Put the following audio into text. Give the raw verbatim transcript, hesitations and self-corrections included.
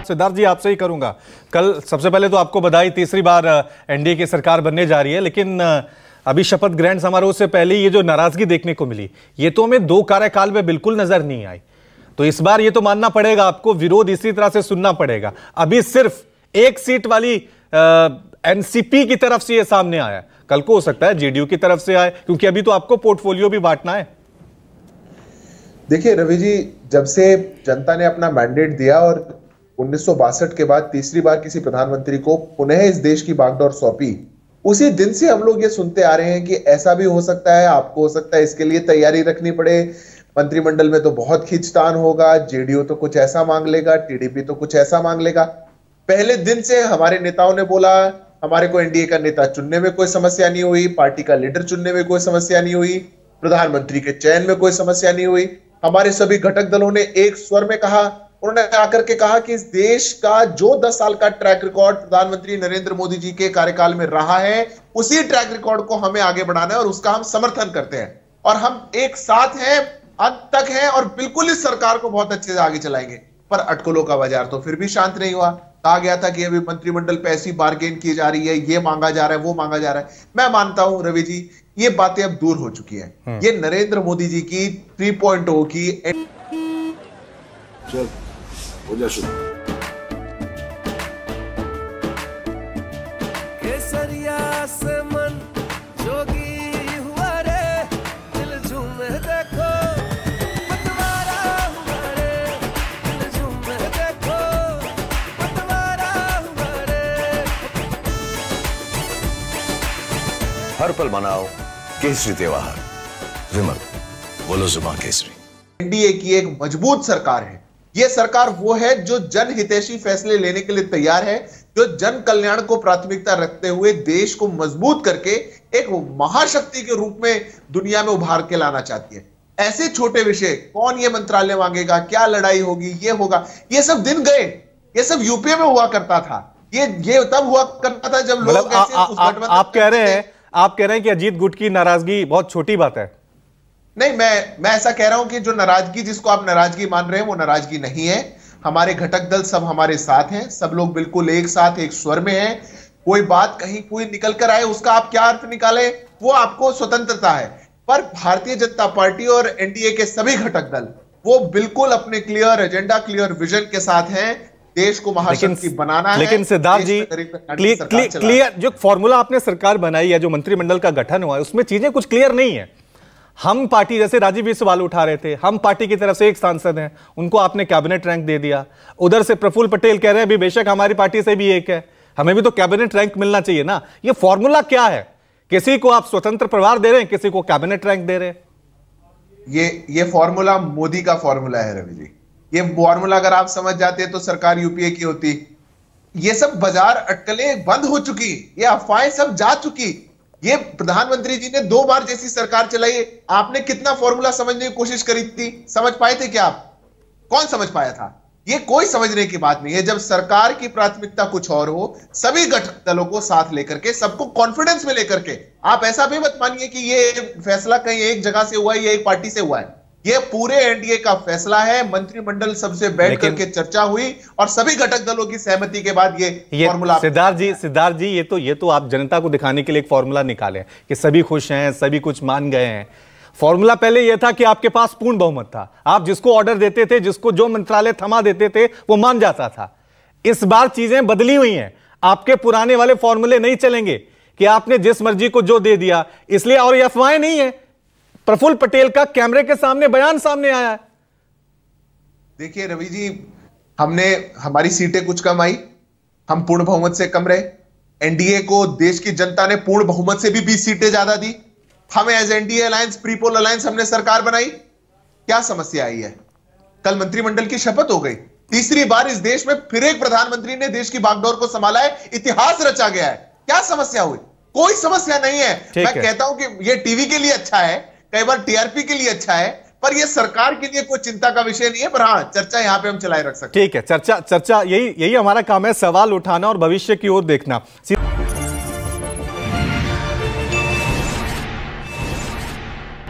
सिद्धार्थ जी आपसे ही करूंगा। कल सबसे पहले तो आपको बधाई, तीसरी बार एनडीए की सरकार बनने जा रही है, लेकिन अभी शपथ ग्रहण समारोह से पहले ये जो नाराजगी देखने को मिली, ये तो हमें दो कार्यकाल में बिल्कुल नजर नहीं आई। तो इस बार ये तो मानना पड़ेगा आपको, विरोध इसी तरह से सुनना पड़ेगा। अभी सिर्फ एक सीट वाली एनसीपी की तरफ से ये सामने आया, कल को हो सकता है जेडीयू की तरफ से आए, क्योंकि अभी तो आपको पोर्टफोलियो भी बांटना है। देखिए रवि जी, जब से जनता ने अपना मैंडेट दिया और उन्नीस सौ बासठ के बाद तीसरी बार किसी प्रधानमंत्री को पुनः इस देश की बागडोर सौंपी, उसी दिन से हम लोग ये सुनते आ रहे हैं कि ऐसा भी हो सकता है, आपको हो सकता है इसके लिए तैयारी रखनी पड़े, मंत्रिमंडल में तो बहुत खींचतान होगा, जेडीयू तो कुछ ऐसा मांग लेगा, टीडीपी तो कुछ ऐसा मांग लेगा। पहले दिन से हमारे नेताओं ने बोला हमारे को एनडीए का नेता चुनने में कोई समस्या नहीं हुई, पार्टी का लीडर चुनने में कोई समस्या नहीं हुई, प्रधानमंत्री के चयन में कोई समस्या नहीं हुई। हमारे सभी घटक दलों ने एक स्वर में कहा, उन्होंने आकर के कहा कि इस देश का जो दस साल का ट्रैक रिकॉर्ड प्रधानमंत्री नरेंद्र मोदी जी के कार्यकाल में रहा है, उसी ट्रैक रिकॉर्ड को हमें आगे बढ़ाना है और उसका हम समर्थन करते हैं और हम एक साथ हैं, अंत तक हैं और बिल्कुल इस सरकार को बहुत अच्छे से आगे चलाएंगे। पर अटकलों का बाजार तो फिर भी शांत नहीं हुआ। कहा गया था कि अभी मंत्रिमंडल पे ऐसी बार्गेन की जा रही है, ये मांगा जा रहा है, वो मांगा जा रहा है। मैं मानता हूं रवि जी, ये बातें अब दूर हो चुकी है। ये नरेंद्र मोदी जी की थ्री पॉइंट ओ की चल हो जा शुरू। केसरिया से मन जोगी हुआ रे, दिल झूमे देखो पतवारा हुआ रे, दिल झूमे देखो पतवारा हुआ रे। हर पल मनाओ केसरी त्योहार। विमल बोलो जुबान केसरी। एनडीए की एक मजबूत सरकार है। यह सरकार वो है जो जन हितैषी फैसले लेने के लिए तैयार है, जो जन कल्याण को प्राथमिकता रखते हुए देश को मजबूत करके एक महाशक्ति के रूप में दुनिया में उभार के लाना चाहती है। ऐसे छोटे विषय, कौन ये मंत्रालय मांगेगा, क्या लड़ाई होगी, ये होगा, ये सब दिन गए। ये सब यूपीए में हुआ करता था। ये ये तब हुआ करता था जब लोग ऐसे उस गठबंधन आप कह रहे हैं आप कह रहे हैं कि अजीत गुट की नाराजगी बहुत छोटी बात है। नहीं, मैं मैं ऐसा कह रहा हूं कि जो नाराजगी, जिसको आप नाराजगी मान रहे हैं, वो नाराजगी नहीं है। हमारे घटक दल सब हमारे साथ हैं, सब लोग बिल्कुल एक साथ एक स्वर में हैं। कोई बात कहीं कोई निकल कर आए, उसका आप क्या अर्थ निकाले, वो आपको स्वतंत्रता है। पर भारतीय जनता पार्टी और एनडीए के सभी घटक दल वो बिल्कुल अपने क्लियर एजेंडा, क्लियर विजन के साथ हैं। देश को महाशक्ति बनाना है। लेकिन सिद्धार्थ जी, क्लियर जो फॉर्मूला आपने सरकार बनाई है, जो मंत्रिमंडल का गठन हुआ है, उसमें चीजें कुछ क्लियर नहीं है। हम पार्टी, जैसे राजीव भी सवाल उठा रहे थे, हम पार्टी की तरफ से एक सांसद हैं, उनको आपने कैबिनेट रैंक दे दिया। उधर से प्रफुल्ल पटेल कह रहे हैं भी बेशक हमारी पार्टी से भी एक है, हमें भी तो कैबिनेट रैंक मिलना चाहिए ना। ये फॉर्मूला क्या है? किसी को आप स्वतंत्र प्रभार दे रहे हैं, किसी को कैबिनेट रैंक दे रहे हैं। ये ये फॉर्मूला मोदी का फॉर्मूला है रवि जी। ये फॉर्मूला अगर आप समझ जाते तो सरकार यूपीए की होती। ये सब बाजार अटकलें बंद हो चुकी, ये अफवाहें सब जा चुकी। ये प्रधानमंत्री जी ने दो बार जैसी सरकार चलाई, आपने कितना फॉर्मूला समझने की कोशिश करी थी? समझ पाए थे क्या आप? कौन समझ पाया था? ये कोई समझने की बात नहीं है। जब सरकार की प्राथमिकता कुछ और हो, सभी घटक दलों को साथ लेकर के, सबको कॉन्फिडेंस में लेकर के, आप ऐसा भी मत मानिए कि ये फैसला कहीं एक जगह से हुआ है या एक पार्टी से हुआ है। ये पूरे एनडीए का फैसला है। मंत्रिमंडल सबसे बैठ करके चर्चा हुई और सभी घटक दलों की सहमति के बाद ये, ये फॉर्मूला। सिद्धार्थ जी सिद्धार्थ जी ये तो ये तो आप जनता को दिखाने के लिए एक फॉर्मूला निकाले कि सभी खुश हैं, सभी कुछ मान गए हैं। फॉर्मूला पहले यह था कि आपके पास पूर्ण बहुमत था, आप जिसको ऑर्डर देते थे, जिसको जो मंत्रालय थमा देते थे, वो मान जाता था। इस बार चीजें बदली हुई हैं। आपके पुराने वाले फॉर्मूले नहीं चलेंगे कि आपने जिस मर्जी को जो दे दिया, इसलिए। और ये अफवाहें नहीं है, प्रफुल्ल पटेल का कैमरे के सामने बयान सामने आया है। देखिए रवि जी, हमने हमारी सीटें कुछ कम आई, हम पूर्ण बहुमत से कम रहे। एनडीए को देश की जनता ने पूर्ण बहुमत से भी बीस सीटें ज्यादा दी। हमें as NDA alliance, prepoll alliance, हमने सरकार बनाई। क्या समस्या आई है? कल मंत्रिमंडल की शपथ हो गई। तीसरी बार इस देश में फिर एक प्रधानमंत्री ने देश की बागडोर को संभाला है, इतिहास रचा गया है। क्या समस्या हुई? कोई समस्या नहीं है। मैं है। कहता हूं कि यह टीवी के लिए अच्छा है, कई बार टीआरपी के लिए अच्छा है, पर यह सरकार के लिए कोई चिंता का विषय नहीं है। पर हाँ, चर्चा यहां पे हम चलाए रख सकते हैं। ठीक है, चर्चा चर्चा यही यही हमारा काम है, सवाल उठाना और भविष्य की ओर देखना।